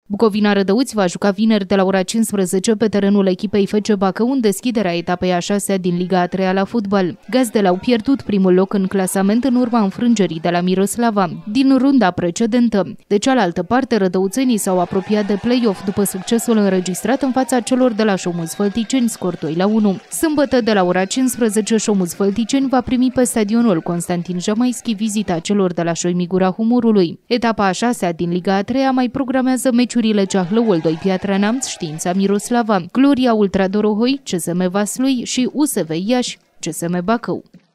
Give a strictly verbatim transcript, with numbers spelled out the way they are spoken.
Bucovina Rădăuți va juca vineri de la ora cincisprezece pe terenul echipei F C Bacău în deschiderea etapei a șasea din Liga a treia la fotbal. Gazdele au pierdut primul loc în clasament în urma înfrângerii de la Miroslava din runda precedentă. De cealaltă parte, rădăuțenii s-au apropiat de play-off după succesul înregistrat în fața celor de la Șomuz Fălticeni, scor doi la unu. Sâmbătă de la ora cincisprezece, Șomuz Fălticeni va primi pe stadionul Constantin Jamaischi vizita celor de la Șoimi Gura Humorului. Etapa a șasea din Liga a treia mai programează meciurile Ceahlăul doi Piatra Neamț, Știința Miroslava, Gloria Ultra Dorohoi, C S M Vaslui și U S V Iași, C S M Bacău.